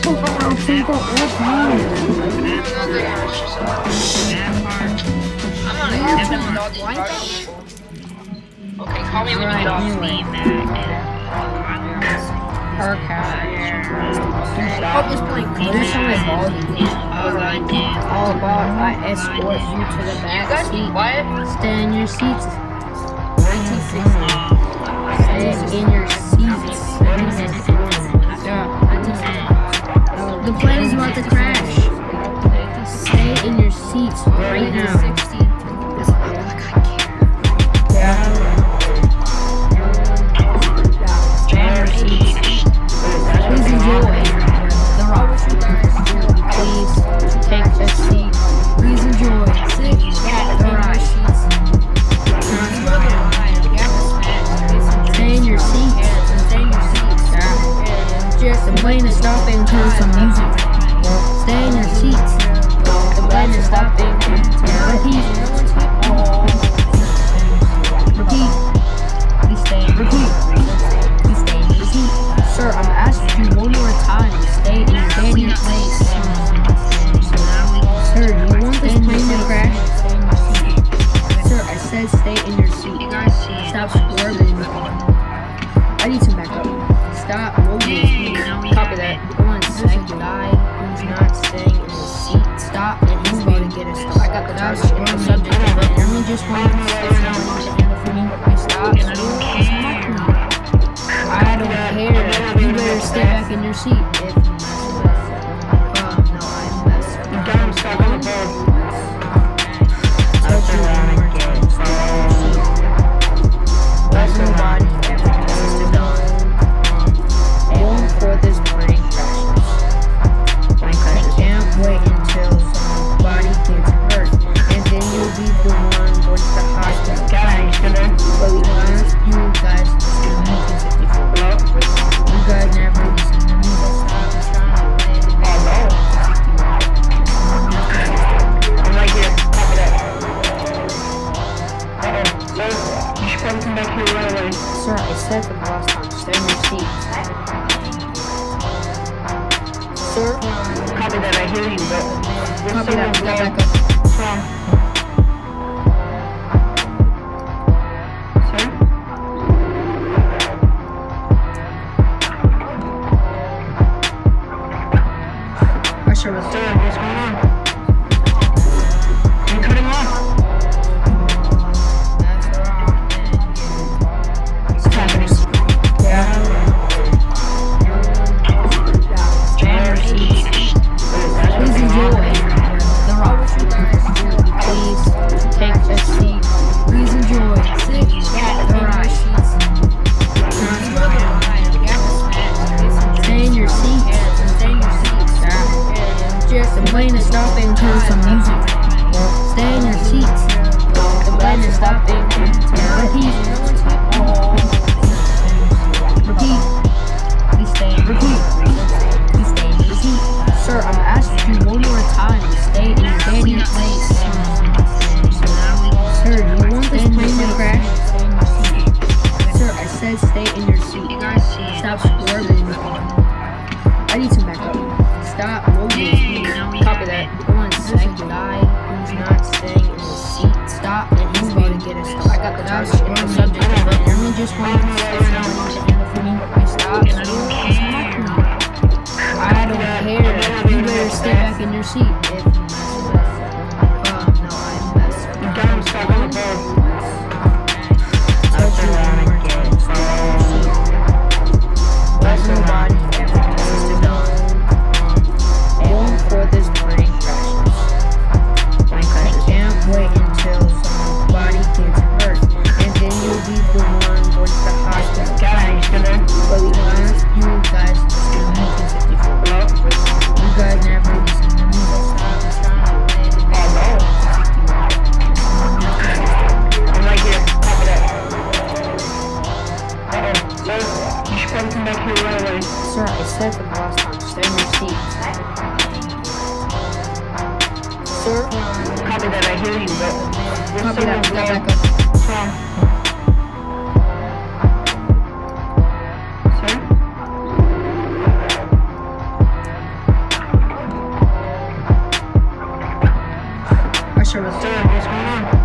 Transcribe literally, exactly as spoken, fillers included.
Okay, call me when you get off. Stop just playing this on my ball. All about I escort you to the back seat. What? Stay in your seats. nineteen sixty. Stay in your seats. Yeah. The plane is about to crash. Stay in your seats right now. Yeah. Stay in your seats. Please enjoy the ride. Please take a seat. Please enjoy the ride. Stay in your seats. Stay in your seats. Just the plane is stopping. Turn some music. Stay in your seats. The plane is stopping. Repeat. Repeat. Please stay. Repeat. Please stay in your seat. Sir, I'm asking you one more time. Stay in your standing place. Sir, do you want this plane to crash? Sir, I said stay in your seat. Stop swerving. I need to back up. Stop moving. Copy that. One second. Guy who's not staying in the seat. Stop and he's going to get us. I got the target in the subject of it. Everyone just wanted to stay in for me. Stop. I don't care. You better stay back in your seat. If uh, no, I'm best. You don't stop on the board. Touch you on again. There's nobody ever wants to know. Aim for this brain crashes. I can't wait until somebody gets hurt, and then you'll be the one going to the hospital. But we ask you guys to you guys never listen to me. I'm right here. Copy that. Uh-oh. Sir, you should probably come back here right away. Sir, I said for the last time, stay in your seat. Sir? Copy that, I hear you, but... Copy that, we got back up. Sir? Sir, what's going on? You cut him off. That's wrong. What's happening? Yeah. Stay in your seats. Please enjoy the ride. Please take a seat. Please enjoy the ride. Stay in your seats. Just the plane is stopping. Turn some music. Stay in your seats. The plane is stopping. Repeat. Repeat. Please stay. Repeat. Please stay in your seat. Sir, I'm asking you one more time. Stay in your standing place. Sir, do you want this plane to crash? Sir, I said stay in your seat. Stop swerving. I need to back up. Stop moving. Copy that. One second. Guy who's not staying in the seat. Stop and he's going to get us. I got the target in the subject of it. Everyone just wanted to stay in for me. Stop. I don't care. You better stay back in your seat. If uh, no, I'm best. You don't stop on the board. Touch you on again. There's nobody ever wants to know. Aim for this brain crashes. I can't wait until somebody gets hurt, and then you'll be the one going to the hospital. But we ask you guys to hello? You guys never listen to me. I'm right here. Copy that. Uh-oh. Sir, you should probably come back here right away. Sir, I said for the last time, stay in your seat. Sir? Copy that, I hear you, but... Copy that, we got back up. Sir? Sir? Trevor. Sir, what's going on?